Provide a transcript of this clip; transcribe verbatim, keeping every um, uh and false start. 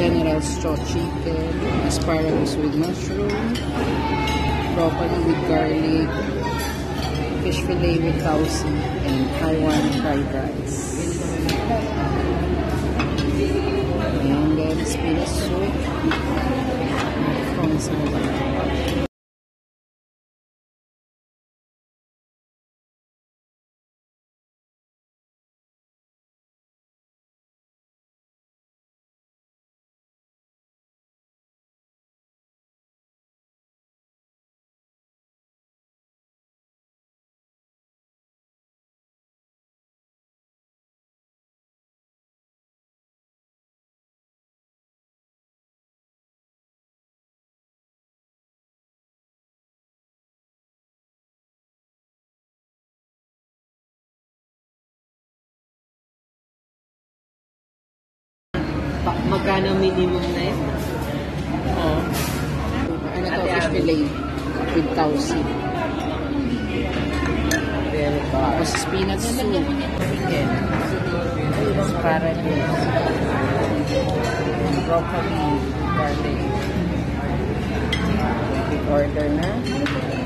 General Tso chicken, asparagus with mushroom, broccoli with garlic, fish fillet with tausi, and Taiwan fried rice. And then spinach soup from Small. Magkano minimum na yun? Oo. Ano to? Fish fillet with tausi. Tapos spinach soup. Chicken. Asparagus. Broccoli. Garlic. Big order na.